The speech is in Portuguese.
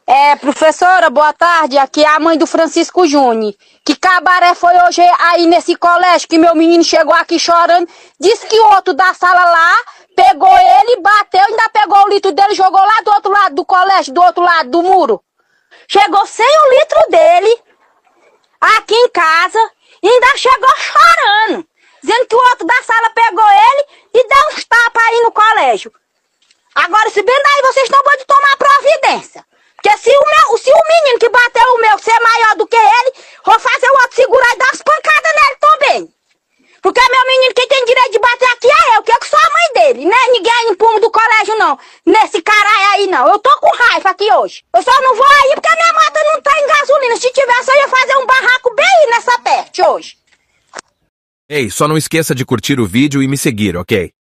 Professora, boa tarde. Aqui é a mãe do Francisco Júnior. Que cabaré foi hoje aí nesse colégio que meu menino chegou aqui chorando? Disse que o outro da sala lá pegou ele, bateu, ainda pegou o litro dele e jogou lá do outro lado do colégio, do outro lado do muro. Chegou sem o litro dele aqui em casa e ainda chegou chorando, dizendo que o outro da sala pegou ele e deu uns tapas aí no colégio. Agora, se bem daí, vocês não podem tomar providência. Porque se o menino que bateu o meu ser maior do que ele, vou fazer o outro segurar e dar umas pancadas nele também. Porque meu menino, quem tem direito de bater aqui é eu, que sou a mãe dele. Não é ninguém em pumo do colégio, não. Nesse caralho aí, não. Eu tô com raiva aqui hoje. Eu só não vou aí porque a minha moto não tá em gasolina. Se tivesse, eu ia fazer um barraco bem aí nessa peste hoje. Ei, só não esqueça de curtir o vídeo e me seguir, ok?